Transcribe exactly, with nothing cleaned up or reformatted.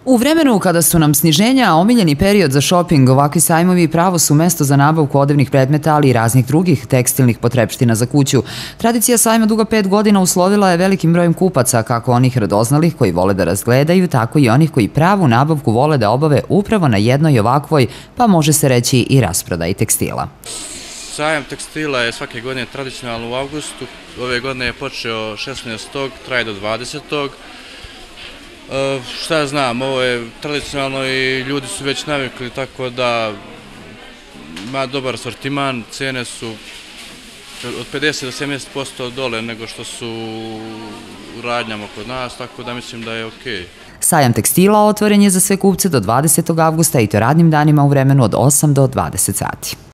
U vremenu kada su nam sniženja omiljeni period za šoping, ovakvi sajmovi pravo su mesto za nabavku odevnih predmeta, ali i raznih drugih tekstilnih potrepština za kuću. Tradicija sajma duga pet godina uslovila je velikim brojem kupaca, kako onih radoznalih koji vole da razgledaju, tako i onih koji pravu nabavku vole da obave upravo na jednoj ovakvoj, pa može se reći i rasprodaji tekstila. Sajam tekstila je svake godine tradicionalno u avgustu. Ove godine je počeo šesnaestog traje do dvadesetog Šta ja znam, ovo je tradicionalno i ljudi su već navikli, tako da ima dobar asortiman, cene su od pedeset do sedamdeset posto dole nego što su u radnjama kod nas, tako da mislim da je okej. Sajam tekstila otvoren je za sve kupce do dvadesetog avgusta i to radnim danima u vremenu od osam do dvadeset sati.